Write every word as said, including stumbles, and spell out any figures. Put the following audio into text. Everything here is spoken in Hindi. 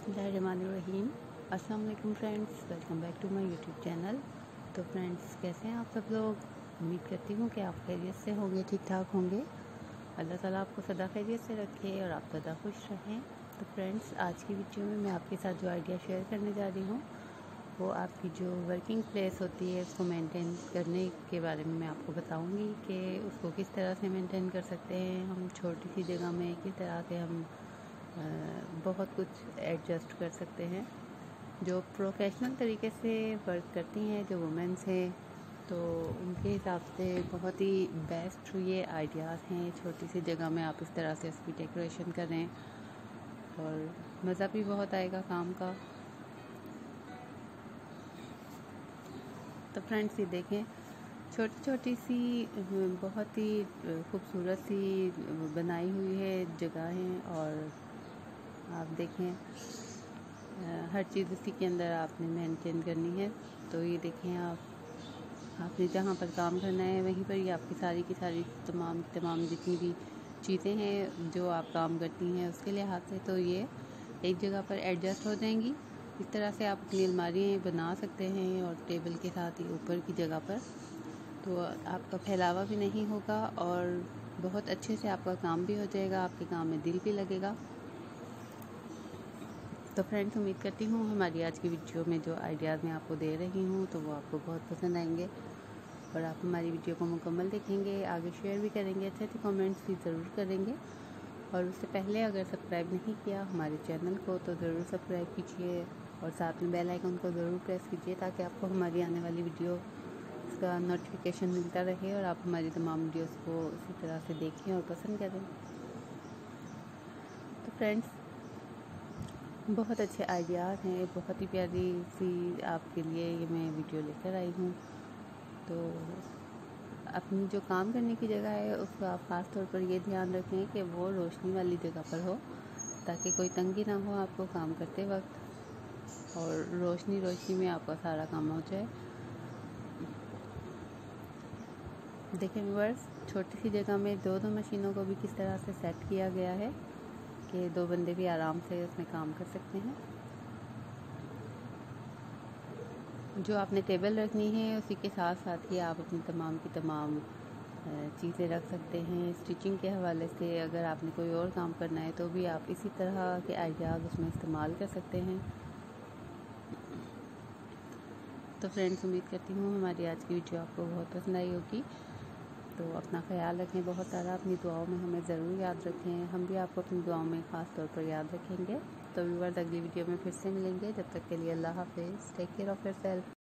बिस्मिल्लाहिर्रहमानिर्रहीम। अस्सलाम वालेकुम friends, welcome back to my YouTube channel. तो फ्रेंड्स, कैसे हैं आप सब लोग? उम्मीद करती हूँ कि आप खैरियत से होंगे, ठीक ठाक होंगे। अल्लाह ताला आपको सदा खैरियत से रखे और आप सदा खुश रहें। तो फ्रेंड्स, आज की वीडियो में मैं आपके साथ जो आइडिया शेयर करने जा रही हूँ वो आपकी जो वर्किंग प्लेस होती है उसको मेंटेन करने के बारे में मैं आपको बताऊँगी कि उसको किस तरह से मेंटेन कर सकते हैं हम छोटी सी जगह में, किस तरह से हम बहुत कुछ एडजस्ट कर सकते हैं। जो प्रोफेशनल तरीके से वर्क करती हैं, जो वुमेन्स हैं, तो उनके हिसाब से बहुत ही बेस्ट ये आइडियाज़ हैं। छोटी सी जगह में आप इस तरह से उसकी डेकोरेशन करें और मज़ा भी बहुत आएगा काम का। तो फ्रेंड्स, ये देखें, छोटी छोटी सी बहुत ही खूबसूरत सी बनाई हुई है जगह है और आप देखें हर चीज़ उसी के अंदर आपने मेंटेन करनी है। तो ये देखें, आप आपने जहाँ पर काम करना है वहीं पर ही आपकी सारी की सारी तमाम तमाम जितनी भी चीज़ें हैं जो आप काम करती हैं उसके लिहाज से, तो ये एक जगह पर एडजस्ट हो जाएंगी। इस तरह से आप अपनी अलमारियाँ बना सकते हैं और टेबल के साथ ही ऊपर की जगह पर, तो आपका फैलावा भी नहीं होगा और बहुत अच्छे से आपका काम भी हो जाएगा, आपके काम में दिल भी लगेगा। तो फ्रेंड्स, उम्मीद करती हूँ हमारी आज की वीडियो में जो आइडियाज़ मैं आपको दे रही हूँ तो वो आपको बहुत पसंद आएंगे और आप हमारी वीडियो को मुकम्मल देखेंगे, आगे शेयर भी करेंगे, अच्छे अच्छे कमेंट्स भी ज़रूर करेंगे। और उससे पहले अगर सब्सक्राइब नहीं किया हमारे चैनल को तो ज़रूर सब्सक्राइब कीजिए और साथ में बेल आइकन को ज़रूर प्रेस कीजिए ताकि आपको हमारी आने वाली वीडियो का नोटिफिकेशन मिलता रहे और आप हमारी तमाम वीडियोज़ को इसी तरह से देखें और पसंद करें। तो फ्रेंड्स, बहुत अच्छे आइडियाज़ हैं, बहुत ही प्यारी सी आपके लिए ये मैं वीडियो लेकर आई हूँ। तो अपनी जो काम करने की जगह है उसको आप ख़ास तौर पर ये ध्यान रखें कि वो रोशनी वाली जगह पर हो ताकि कोई तंगी ना हो आपको काम करते वक्त और रोशनी रोशनी में आपका सारा काम हो जाए। देखें व्यूअर्स, छोटी सी जगह में दो दो मशीनों को भी किस तरह से सेट किया गया है कि दो बंदे भी आराम से उसमें काम कर सकते हैं। जो आपने टेबल रखनी है उसी के साथ साथ ही आप अपनी तमाम की तमाम चीज़ें रख सकते हैं। स्टिचिंग के हवाले से अगर आपने कोई और काम करना है तो भी आप इसी तरह के आइडियाज़ उसमें इस्तेमाल कर सकते हैं। तो फ्रेंड्स, उम्मीद करती हूँ हमारी आज की वीडियो आपको बहुत पसंद आई होगी। तो अपना ख्याल रखें बहुत सारा, अपनी दुआओं में हमें ज़रूर याद रखें, हम भी आपको अपनी दुआओं में ख़ास तौर पर याद रखेंगे। तो व्यूअर्स, अगली वीडियो में फिर से मिलेंगे, जब तक के लिए अल्लाह हाफ़िज़। Take care of yourself.